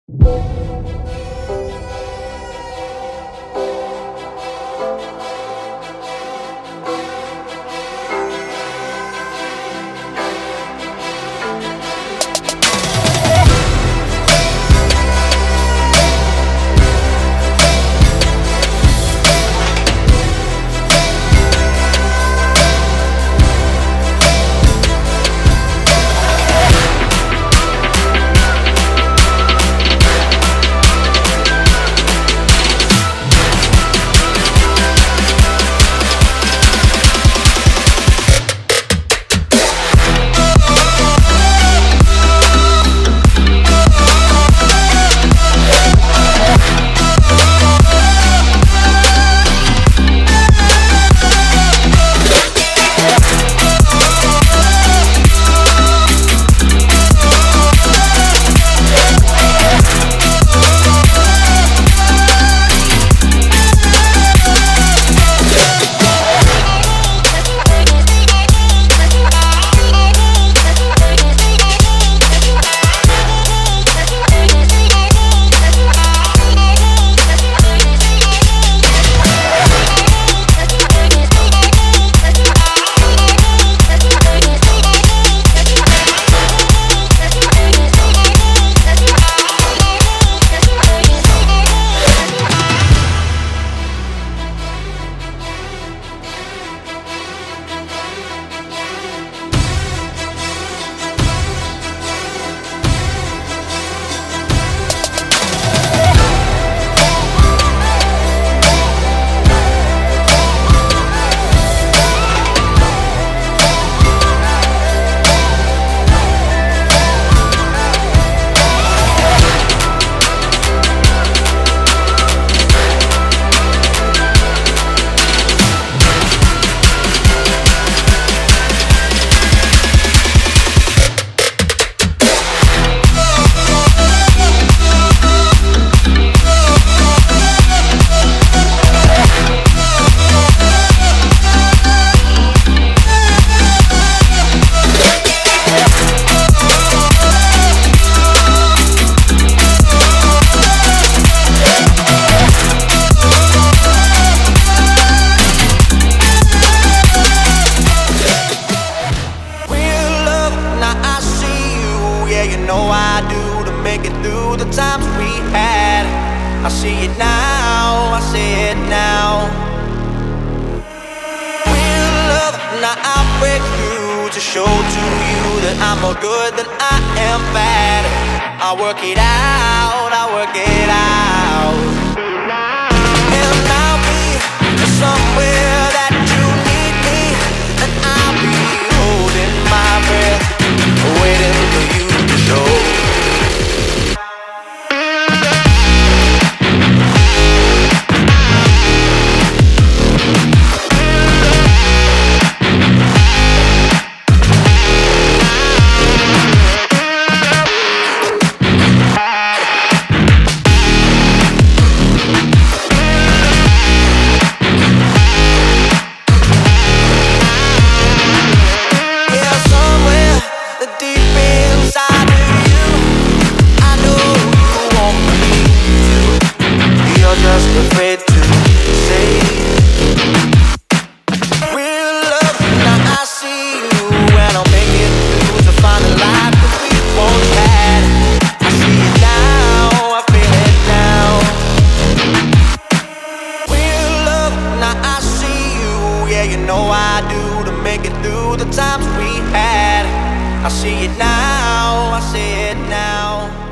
I do to make it through the times we had. I see it now, I see it now. Real love, now I break through to show to you that I'm more good than I am bad. I work it out, I work it out. And I'll be somewhere that you need me, and I'll be holding my breath, waiting for you to show. Afraid to say real love, now I see you, and I'll make it through to find a life that we both had. I see it now, I feel it now. Real love, now I see you, yeah, you know I do, to make it through the times we had. I see it now, I see it now.